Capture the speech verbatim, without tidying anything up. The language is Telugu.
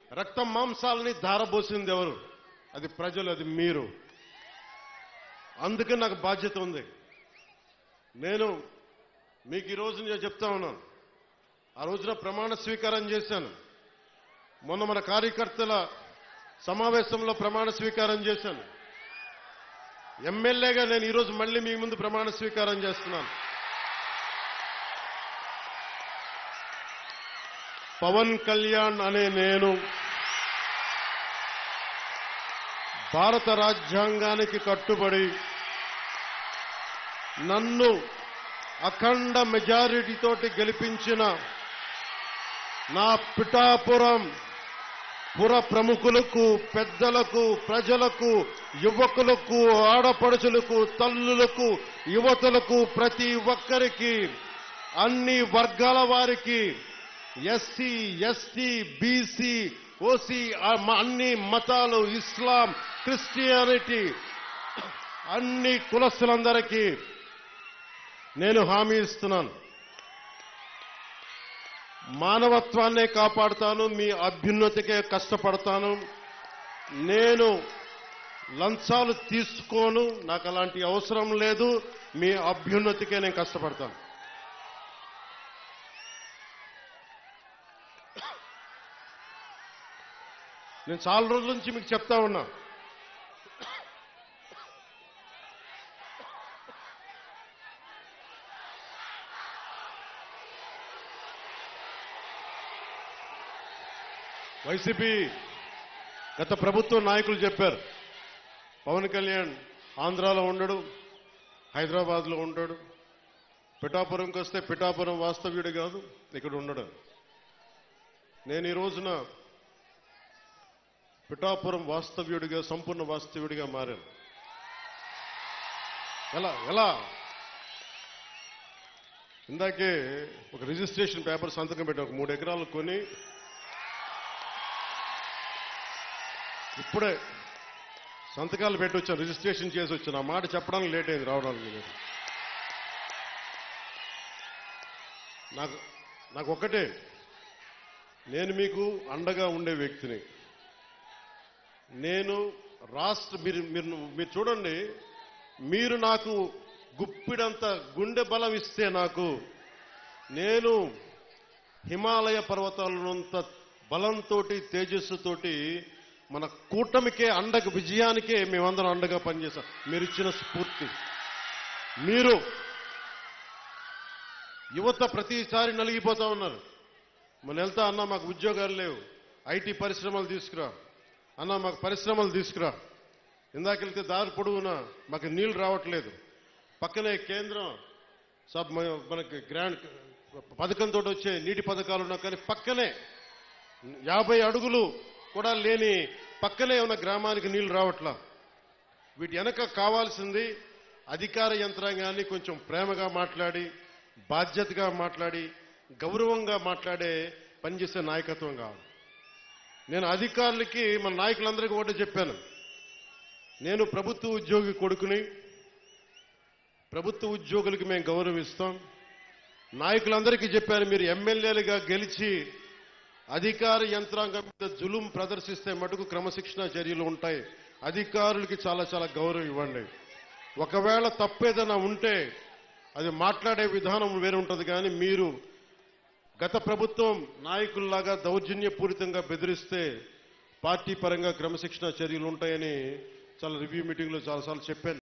రక్తం మాంసాలని ధారపోసింది ఎవరు? అది ప్రజలు, అది మీరు. అందుకే నాకు బాధ్యత ఉంది. నేను మీకు ఈ రోజు నేను చెప్తా ఉన్నాను, ఆ రోజున ప్రమాణ స్వీకారం చేశాను. మొన్న మన కార్యకర్తల సమావేశంలో ప్రమాణ స్వీకారం చేశాను. ఎమ్మెల్యేగా నేను ఈరోజు మళ్ళీ మీ ముందు ప్రమాణ స్వీకారం చేస్తున్నాను. పవన్ కళ్యాణ్ అనే నేను భారత రాజ్యాంగానికి కట్టుబడి నన్ను అఖండ మెజారిటీతోటి గెలిపించిన నా పిఠాపురం పుర ప్రముఖులకు, పెద్దలకు, ప్రజలకు, యువకులకు, ఆడపడుచులకు, తల్లులకు, యువతులకు, ప్రతి ఒక్కరికి, అన్ని వర్గాల వారికి, ఎస్సీ, ఎస్టీ, బీసీ, ఓసీ, అన్ని మతాలు, ఇస్లాం, క్రిస్టియానిటీ, అన్ని కులస్తులందరికీ నేను హామీ ఇస్తున్నాను. మానవత్వాన్నే కాపాడుతాను, మీ అభ్యున్నతికే కష్టపడతాను. నేను లంచాలు తీసుకోను, నాకు అలాంటి అవసరం లేదు. మీ అభ్యున్నతికే నేను కష్టపడతాను. నేను చాలా రోజుల నుంచి మీకు చెప్తా ఉన్నా, వైసీపీ గత ప్రభుత్వ నాయకులు చెప్పారు, పవన్ కళ్యాణ్ ఆంధ్రాలో ఉండడు, హైదరాబాద్లో ఉంటాడు, పిఠాపురంకి వస్తే పిఠాపురం వాస్తవ్యుడు కాదు, ఇక్కడ ఉండడు. నేను ఈ రోజున పిఠాపురం వాస్తవ్యుడిగా, సంపూర్ణ వాస్తవ్యుడిగా మారాను. ఎలా ఎలా ఇందాకే ఒక రిజిస్ట్రేషన్ పేపర్ సంతకం పెట్టి ఒక మూడు ఎకరాలు కొని ఇప్పుడే సంతకాలు పెట్టి వచ్చాను, రిజిస్ట్రేషన్ చేసి వచ్చాను. ఆ మాట చెప్పడానికి లేట్ అయింది రావడానికి. లేదు నాకు నాకు ఒక్కటే, నేను మీకు అండగా ఉండే వ్యక్తిని. నేను రాష్ట్ర మీరు మీరు మీరు చూడండి, మీరు నాకు గుప్పిడంత గుండె బలం ఇస్తే నాకు, నేను హిమాలయ పర్వతాలనంత బలంతో, తేజస్సుతోటి మన కూటమికే అండగా, విజయానికే మేమందరం అండగా పనిచేస్తాం. మీరు ఇచ్చిన స్ఫూర్తి. మీరు యువత ప్రతిసారి నలిగిపోతా ఉన్నారు. మన వెళ్తా అన్నా మాకు ఉద్యోగాలు లేవు, ఐటీ పరిశ్రమలు తీసుకురా అన్నా, మాకు పరిశ్రమలు తీసుకురా. ఇందాకెళ్తే దారి పొడవునా మాకు నీళ్లు రావట్లేదు. పక్కనే కేంద్రం సబ్ మనకి గ్రాండ్ పథకంతో వచ్చే నీటి పథకాలు ఉన్నా, కానీ పక్కనే యాభై అడుగులు కూడా లేని పక్కనే ఉన్న గ్రామానికి నీళ్లు రావట్లా. వీటి వెనక కావాల్సింది అధికార యంత్రాంగాన్ని కొంచెం ప్రేమగా మాట్లాడి, బాధ్యతగా మాట్లాడి, గౌరవంగా మాట్లాడే పనిచేసే నాయకత్వం కావాలి. నేను అధికారులకి, మన నాయకులందరికీ ఒకటే చెప్పాను, నేను ప్రభుత్వ ఉద్యోగి కొడుకుని, ప్రభుత్వ ఉద్యోగులకి మేము గౌరవం ఇస్తాం. నాయకులందరికీ చెప్పాను, మీరు ఎమ్మెల్యేలుగా గెలిచి అధికార యంత్రాంగం మీద జులుం ప్రదర్శిస్తే మటుకు క్రమశిక్షణ చర్యలు ఉంటాయి. అధికారులకి చాలా చాలా గౌరవం ఇవ్వండి. ఒకవేళ తప్పేదైనా ఉంటే అది మాట్లాడే విధానం వేరే ఉంటుంది, కానీ మీరు గత ప్రభుత్వం నాయకుల్లాగా దౌర్జన్యపూరితంగా బెదిరిస్తే పార్టీ పరంగా క్రమశిక్షణ చర్యలు ఉంటాయని చాలా రివ్యూ మీటింగ్లో చాలాసార్లు చెప్పాను.